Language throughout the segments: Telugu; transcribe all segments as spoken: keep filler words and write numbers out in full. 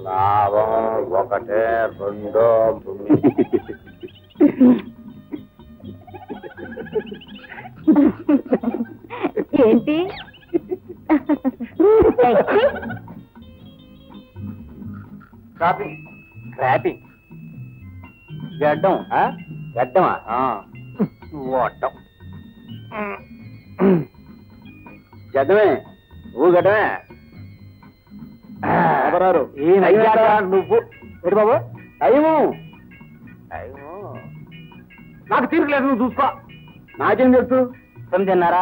లాభం ఒకటే రెండో ఏంటి క్రాపింగ్ క్రాపింగ్ గడ్డం గడ్డమా ఓటం గడ్డమే నువ్వు గడ్డమే నువ్వు ఎటు బాబు టైము టైము నాకు తీరులేదు నువ్వు చూసుకో నాకేం తెలుసు తొమ్మిదిన్నరా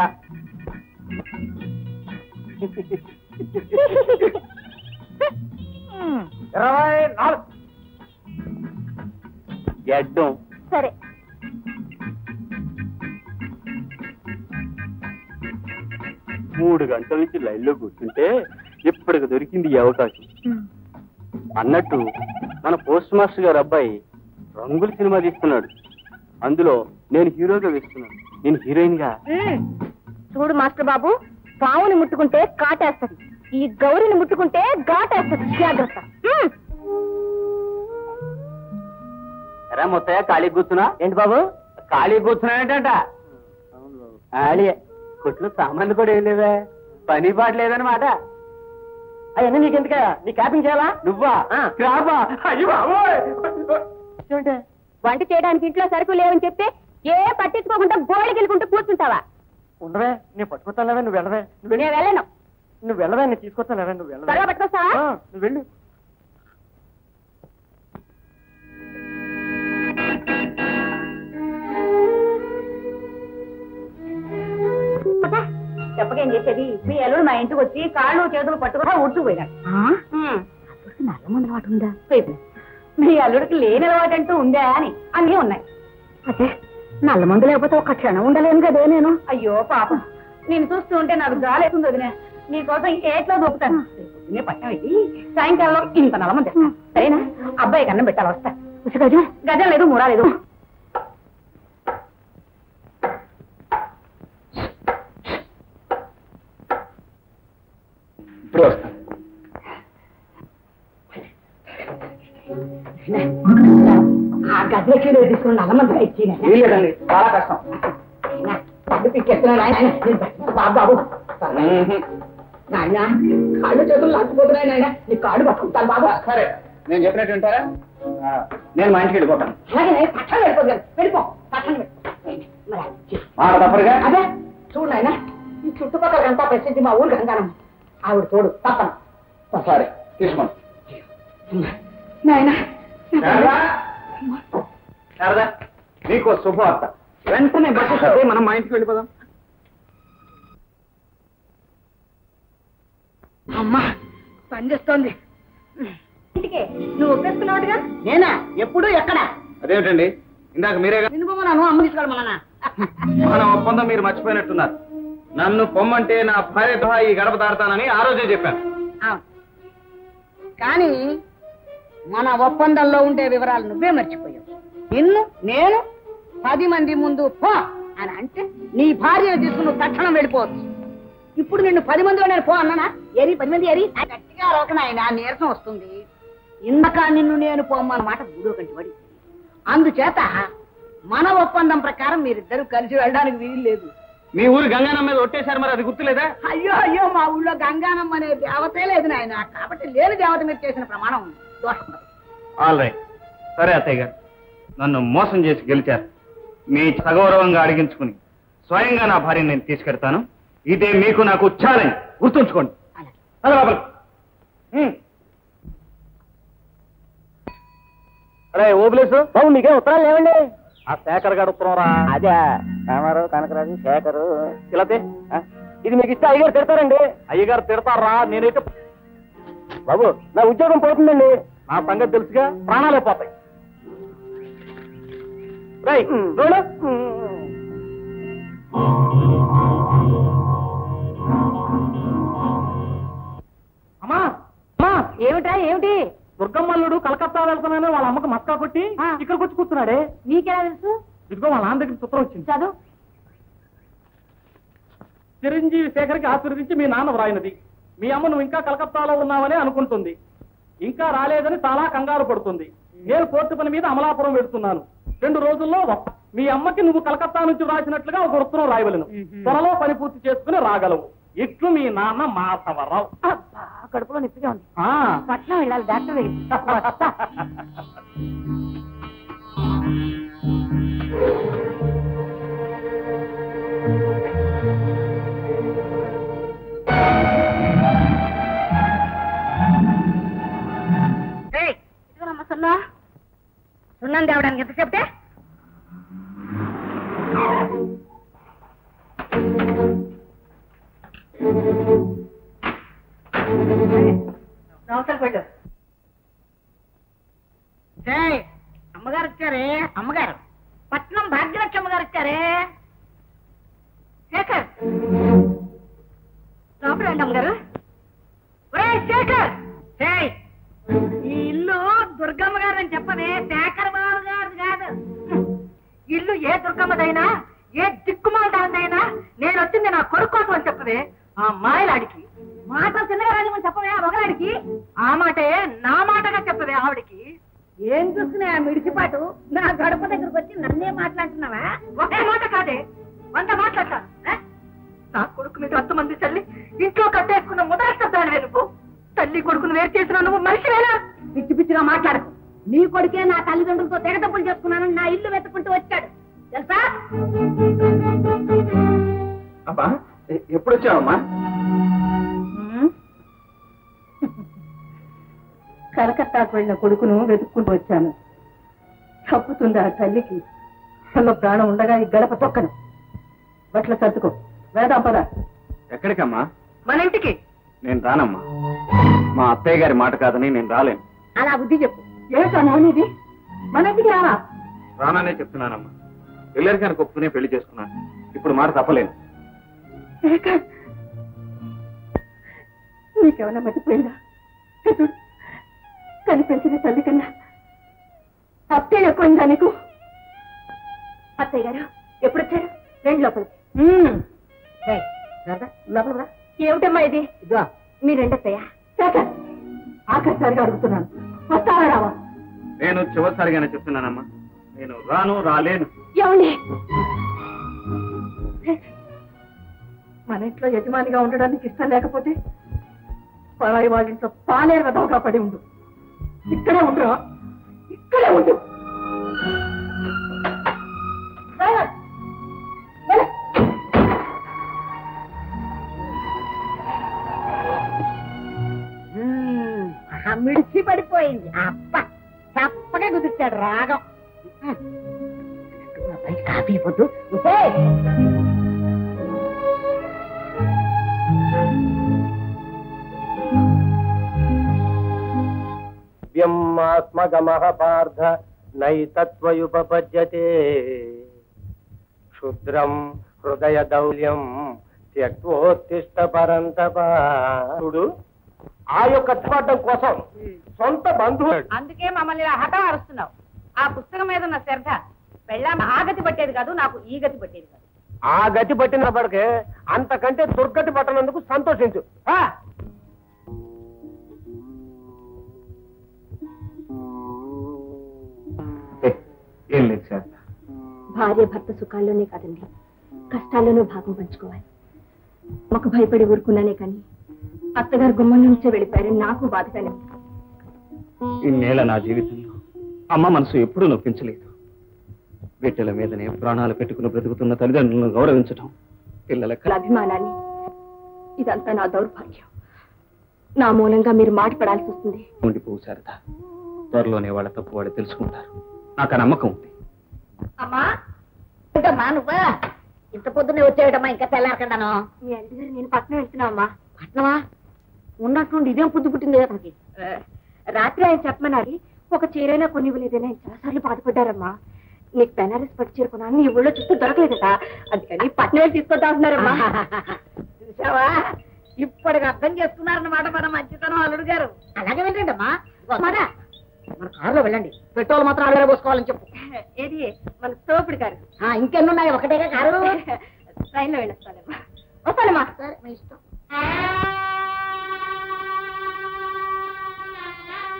ఇరవై నాలుగు గడ్డం సరే మూడు గంటల నుంచి లైన్లో కూర్చుంటే ఇప్పటికి దొరికింది ఈ అవకాశం. అన్నట్టు మన పోస్ట్ మాస్టర్ గారు అబ్బాయి రంగుల సినిమా తీస్తున్నాడు. అందులో నేను హీరోగా వేస్తున్నాను, నేను హీరోయిన్ గా. చూడు మాస్టర్ బాబు, పావుని ముట్టుకుంటే కాటేస్తుంది, ఈ గౌరిని ముట్టుకుంటే ఘాటేస్తుంది. జాగ్రత్త. ఎరా మొత్తయ్య ఖాళీ కూర్చున్నా ఏంటి బాబు? ఖాళీ కూర్చున్నా ఏంటంట? ఖాళీ కొట్లు సామాన్లు కూడా ఏం లేవే, పని పాట లేదనమాట. అవన్నీ నీకెందుక? నీ క్యాపింగ్ చేయాలా? నువ్వా? వంట చేయడానికి ఇంట్లో సరుకు లేవని చెప్తే ఏ పట్టించుకోకుండా గోడకి వెళ్ళుకుంటూ కూర్చుంటావా? ఉండవే, నేను పట్టుకొస్తానువే, నువ్వు వెళ్ళవే. నేను వెళ్ళను. నువ్వు వెళ్ళవే, నేను తీసుకొస్తానువే, నువ్వు వెళ్ళవే. త్వరగా పట్టుకొస్తావా? నువ్వు వెళ్ళు. చెప్పకేం చేసేది? మీ అల్లుడు మా ఇంటికి వచ్చి కాళ్ళు చేతులు పట్టుకుని ఉడుచుకుపోయినాడు. నల్ల మంది అలవాటు ఉందా? మీ అల్లుడికి లేని అలవాటు అంటూ ఉందా అని అన్నీ ఉన్నాయి. అదే నల్ల మందు లేకపోతే ఒక క్షణం ఉండలేను కదే నేను. అయ్యో పాపం, నేను చూస్తూ ఉంటే నాకు జాలేస్తుంది వదినే. నీకోసం ఏట్లో దొక్కుతాను. పొద్దున్నే పట్టం వెళ్ళి సాయంకాలం ఇంత నల్ల మంది తెస్తాను. సరేనా? అబ్బాయి కన్నం పెట్టాలి, వస్తా. గజం గజం లేదు, మూడా లేదు. ఇప్పుడు వస్తాను. ఆ గదిలోకి తీసుకుని నల్లమంది ఇచ్చి చాలా కష్టం. బాబు నాయన కాళ్ళు చేతులు లాక్కుపోతున్నాయి నాయన, నీ కాళ్ళు పట్టుకుంటాను బాబు. సరే, నేను చెప్పినట్టు వింటారా? నేను మా ఇంటికి వెళ్ళిపోతాను. అలాగే పట్టణం వెళ్ళిపోతాను. వెళ్ళిపో, పట్టణం మాట తప్పరుగా. అదే చూడు నాయన, ఈ చుట్టుపక్కల అంతా ప్రసిద్ధి మా ఊరు గంగానమ్మ. ఆవిడ తోడు తప్పను. సరే తీసుకోండి. నాయన శారదా, నీకు శుభవార్త. వెంటనే బస్సు సర్ది మనం మా ఇంటికి వెళ్ళిపోదాం. అమ్మా పని చేస్తోంది. ఇంటికే నువ్వు ఒప్పేసుకున్నావుగా? నేనా? ఎప్పుడు ఎక్కడ? అదేమిటండి, ఇందాక మీరే నిన్ను అమ్మ తీసుకెళ్ళమన్నా. మన ఒప్పందం మీరు మర్చిపోయినట్టున్నారు. నన్ను పొమ్మంటే నా భార్యతో ఈ గడప దాడతానని ఆ రోజే చెప్పాను. కానీ మన ఒప్పందంలో ఉండే వివరాలు నువ్వే మర్చిపోయావు. నిన్ను నేను పది మంది ముందు పో అని అంటే నీ భార్యను తీసుకుని తక్షణం వెళ్ళిపోవచ్చు. ఇప్పుడు నిన్ను పది మందిలో నేను పో అన్నానా? ఏరి పది మంది ఏరి గట్టిగా రోకనాయన, నీరసం వస్తుంది. ఇందాక నిన్ను నేను పోమ్మన్నమాట గుడు కంటి పడి. అందుచేత మన ఒప్పందం ప్రకారం మీరిద్దరూ కలిసి వెళ్ళడానికి వీలు లేదు. మీ ఊరు గంగానమ్మ మీద ఒట్టేశారు, మరి అది గుర్తులేదా? అయ్యో అయ్యో, మా ఊళ్ళో గంగానమ్మ అనే దేవతే లేదు నాయన. కాబట్టి లేని దేవత మీద చేసిన ప్రమాణం ఉంది. దోషం. ఆల్ రైట్, సరే అత్తయ్య గారు, నన్ను మోసం చేసి గెలిచారు. మీ సగౌరవంగా అడిగించుకుని స్వయంగా నా భార్యను నేను తీసుకెడతాను. ఇదే మీకు నాకు ఛాలెంజ్, గుర్తుంచుకోండి. అరే ఓబులేసు బాబు, మీకే ఉత్తరాలు లేవండి? ఆ శేఖర్ గారు ఉత్తరం రా. అదే రామారావు, కనకరాజు, శేఖరు. ఇలాతే ఇది మీకు ఇస్తే అయ్యగారు తిడతారండి. అయ్యగారు తిడతారా? నేనైతే బాబు నా ఉద్యోగం పోతుందండి. నా సంగతి తెలుసుగా, ప్రాణాలే పోతాయి. రైట్ చూడు. అమ్మా అమ్మా, ఏమిటా ఏమిటి? దుర్గమ్మల్లుడు కలకత్తా వెళ్తున్నాను, వాళ్ళ అమ్మకు మస్కా కొట్టి ఇక్కడికి వచ్చి కూర్చున్నాడే. నీకెలా తెలుసు? ఇదిగో వాళ్ళ నాన్న దగ్గర చిత్రం వచ్చింది. చదువు. చిరంజీవి శేఖర్కి ఆశీర్వదించి మీ నాన్న వ్రాయినది. మీ అమ్మ నువ్వు ఇంకా కలకత్తాలో ఉన్నావని అనుకుంటుంది. ఇంకా రాలేదని చాలా కంగారు పడుతుంది. నేను కోర్టు పని మీద అమలాపురం వెళ్తున్నాను. రెండు రోజుల్లో వస్తా. మీ అమ్మకి నువ్వు కలకత్తా నుంచి రాసినట్లుగా ఒక ఉత్తరం రాయవలను. త్వరలో పని పూర్తి చేసుకుని రాగలవు. ఇట్లు మీ నాన్న మాధవరావు. కడుపులో నొప్పిగా ఉంది. ఆ పట్నం వెళ్ళాలి డాక్టర్ ఇదిగోనమ్మా సున్నా. సున్నం తేవడానికి ఎంత చెప్తే అమ్మగారు వచ్చారే, అమ్మగారు పట్నం భాగ్యలక్ష్మి అమ్మగారు వచ్చారే. శేఖర్ లోపల రండి అమ్మగారు. ఒరే శేఖర్, ఈ ఇల్లు దుర్గమ్మ గారు అని చెప్పనే, శేఖర్ బాబు గారు కాదు. ఇల్లు ఏ దుర్గమ్మదైనా ఏ దిక్కుమాలదైనా నేను వచ్చింది నా కొడుకు కోసం అని చెప్పవే ఆ మాయలాడికి. మాట చిన్నగా రాజమని చెప్పవే ఆ మగలాడికి. ఆ మాటే నా మాటగా చెప్పవే ఆవిడికి. ఏం చూస్తున్నా మిడిచిపాటు నా గడప దగ్గరకు వచ్చి నన్నే మాట్లాడుతున్నావా? ఒకే మాట కాదే, వంద మాట్లాడతాను. నా కొడుకు మీద అంతమంది తల్లి ఇంట్లో కట్టేసుకున్న మొదటి శబ్దాన్ని వెనుపు తల్లి కొడుకును వేరు చేసిన నువ్వు మనిషివేనా? పిచ్చి పిచ్చిగా మాట్లాడకు. నీ కొడుకే నా తల్లిదండ్రులతో తెగతప్పులు చేసుకున్నానని నా ఇల్లు వెతుకుంటూ వచ్చాడు తెలుసా? అబ్బా ఎప్పుడు వచ్చావమ్మా? కలకత్తాకు వెళ్ళిన కొడుకును వెతుక్కుంటూ వచ్చాను. తప్పుతుంది ఆ తల్లికి. అన్న ప్రాణం ఉండగా ఈ గడప తొక్కను. బట్ల సర్దుకో, వేదాం పద. ఎక్కడికమ్మా? మన ఇంటికి. నేను రానమ్మా. మా అత్తయ్య గారి మాట కాదని నేను రాలేను. అలా బుద్ధి చెప్పు. ఏమిటా ఇది? మన ఇంటికి రావా? రాననే చెప్తున్నానమ్మా. పిల్లరికి ఒప్పుకునే పెళ్లి చేసుకున్నాను. ఇప్పుడు మాట తప్పలేను. నీకేమన్నా మర్చిపోయిందా? కనిపించిన తల్లి కన్నా అత్తయ్య ఎక్కువైందా నీకు? అత్తయ్య గారు ఎప్పుడు వచ్చారు? రెండు లోపలికి. లోపల ఏమిటమ్మా ఇది? మీ రెండత్తయ్య. శేఖర్, ఆఖరిసారిగా అడుగుతున్నాను, వస్తావా రావా? నేను చివరిసారిగానే చెప్తున్నానమ్మా. నేను రాను, రాలేను. ఏమండి, మన ఇంట్లో యజమానిగా ఉండడానికి ఇష్టం లేకపోతే పరాయి వాళ్ళ ఇంట్లో పాలేరు వదవగా పడి ఉండు. ఇక్కడే ఉండు, ఇక్కడే ఉండు. మిడిచి పడిపోయింది. అప్ప తప్పగా కుదిర్చాడు రాగం. కాఫీ పొద్దు వ్యాస్మగమః పార్థ నైతత్వయుపపద్యతే క్షుద్రం హృదయ దౌల్యం త్యక్తోత్తిష్ట పరంతపాడు. ఆ యొక్క పట్టం కోసం సొంత బంధువు. అందుకే మమ్మల్ని ఇలా హఠా అరుస్తున్నావు. ఆ పుస్తకం మీద ఉన్న శ్రద్ధ పెళ్ళాం ఆ గతి పట్టేది కాదు, నాకు ఈ గతి పట్టేది కాదు. ఆ గతి పట్టినప్పటికే అంతకంటే దుర్గతి పట్టనందుకు సంతోషించు. ఏం లేదు సార్. భార్య భర్త సుఖాల్లోనే కాదండి, కష్టాల్లోనూ భాగం పంచుకోవాలి. ఒక భయపడి ఊరుకున్నానే కానీ అత్తగారు గుమ్మం నుంచే వెళ్ళిపోయారని నాకు బాధగానే. ఇన్నేళ్ల నా జీవితంలో అమ్మ మనసు ఎప్పుడూ నొప్పించలేదు. బిడ్డల మీదనే ప్రాణాలు పెట్టుకుని బ్రతుకుతున్న తల్లిదండ్రులను గౌరవించడం, పిల్లల అభిమానాన్ని, ఇదంతా నా దౌర్భాగ్యం. నా మూలంగా మీరు మాట పడాల్సి వస్తుంది. ఉండిపోవు శారద, త్వరలోనే వాళ్ళ తప్పు వాళ్ళు తెలుసుకుంటారు. నాకు ఆ నమ్మకం ఉంది. అమ్మా నువ్వా ఇంత పొద్దున్నే వచ్చేయటమ్మా? ఇంకా తెల్లారకుండాను. మీ అల్లి గారు నేను పట్నం వెళ్తున్నా అమ్మా. పట్నమా? ఉన్నట్టుండి ఇదేం పొద్దు పుట్టింది అతనికి. రాత్రి ఆయన చెప్పమనాలి, ఒక చీరైనా కొన్ని ఇవ్వలేదని ఆయన చాలాసార్లు బాధపడ్డారమ్మా. నీకు బెనారస్ పట్టు చేరుకున్నాను, నీ ఊళ్ళో చుట్టూ దొరకలేదట, అందుకని పట్నం వెళ్ళి తీసుకొద్దా అంటున్నారమ్మా. చూసావా, ఇప్పటికి అర్థం చేసుకున్నారన్నమాట మన మంచితనం అల్లుడు గారు. అలాగే వెళ్ళండి అమ్మా. మన కారులో వెళ్ళండి, పెట్రోల్ మాత్రం అడగర పోసుకోవాలని చెప్పు. ఏది మన తోపుడు కారు? ఇంకెన్నున్నాయి, ఒకటేగా కారు. ట్రైన్లో వెళ్ళొస్తానమ్మా. వస్తానమ్మా. సరే మీ ఇష్టం.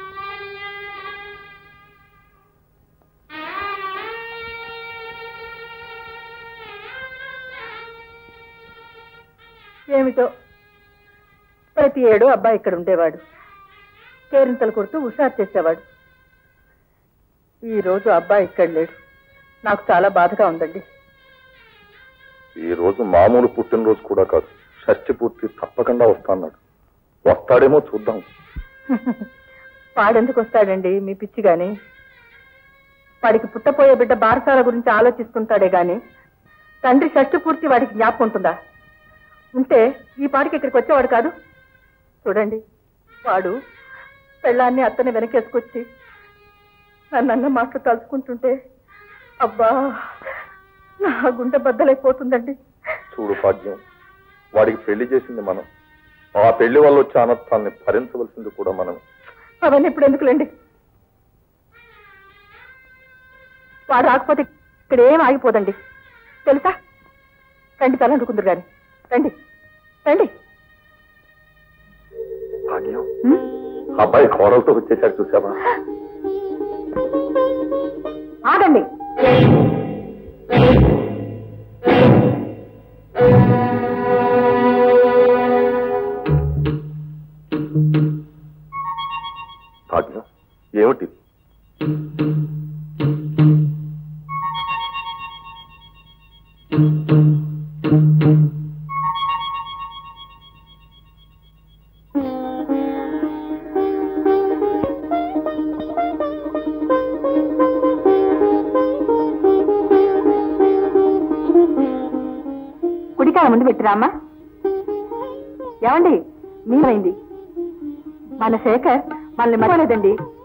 ఏమిటో ప్రతి ఏడు అబ్బాయి ఇక్కడ ఉండేవాడు, కేరింతలు కొడుతూ హుషారు చేసేవాడు. ఈ రోజు అబ్బాయి ఇక్కడ లేడు, నాకు చాలా బాధగా ఉందండి. ఈ రోజు మామూలు పుట్టినరోజు కూడా కాదు, షష్ఠి పూర్తి తప్పకుండా వస్తాన్నాడు. వస్తాడేమో చూద్దాం. వాడెందుకు వస్తాడండి మీ పిచ్చి గాని? వాడికి పుట్టపోయే బిడ్డ బారసాల గురించి ఆలోచిస్తుంటాడే గాని తండ్రి షష్ఠి పూర్తి వాడికి జ్ఞాపకం ఉంటుందా? ఉంటే ఈ పాటికి ఇక్కడికి వచ్చేవాడు కాదు. చూడండి, వాడు పెళ్ళాన్ని అత్తని వెనకేసుకొచ్చి నన్నన్న మాటలు తలుచుకుంటుంటే అబ్బా నా గుండె బద్దలైపోతుందండి. చూడు భాగ్యం, వాడికి పెళ్లి చేసింది మనం, ఆ పెళ్లి వల్ల వచ్చే అనర్థాన్ని భరించవలసింది కూడా మనం. అవన్నీ ఇప్పుడు ఎందుకులేండి. వాడు రాకపోతే ఇక్కడ ఏం ఆగిపోదండి తెలుసా? రండి తలంటుకుందరు గాని, రండి రండి. భాగ్యం, అబ్బాయి కోడలతో వచ్చేసాడు చూసావా? ఆగండి. భాగ్యం, ఏమిటి? కుడికాయ ముందు పెట్టిరామ్మా. ఏమండి మీరైంది? మన శేఖర్ మనల్ని మర్చిపోలేదండి.